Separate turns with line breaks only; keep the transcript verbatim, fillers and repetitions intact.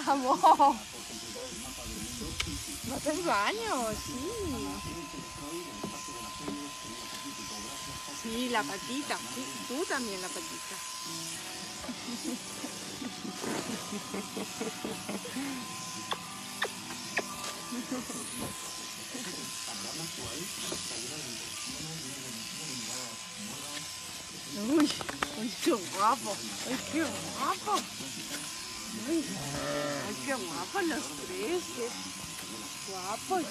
Vamos. No te baño, sí. Sí, la patita. Sí, tú también la patita. Uy, uy, qué guapo. Uy, qué guapo. Uy, ay, qué guapos los tres. Qué guapos.